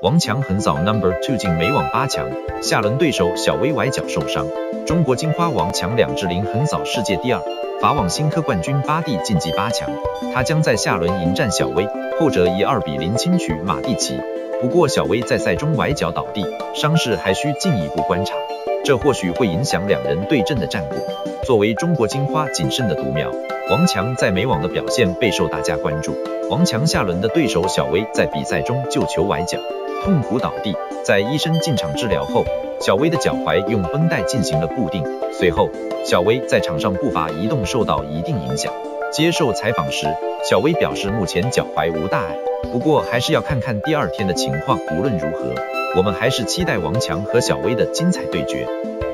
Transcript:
王强横扫 No.2 进美网8强，下轮对手小威崴脚受伤。中国金花王强2-0横扫世界第2，法网新科冠军巴蒂晋级8强，他将在下轮迎战小威，后者以2-0轻取马蒂奇。不过小威在赛中崴脚倒地，伤势还需进一步观察，这或许会影响两人对阵的战果。作为中国金花仅剩的独苗，王强在美网的表现备受大家关注。王强下轮的对手小威在比赛中就球崴脚，痛苦倒地，在医生进场治疗后，小威的脚踝用绷带进行了固定。随后，小威在场上步伐移动受到一定影响。接受采访时，小威表示目前脚踝无大碍，不过还是要看看第2天的情况。无论如何，我们还是期待王强和小威的精彩对决。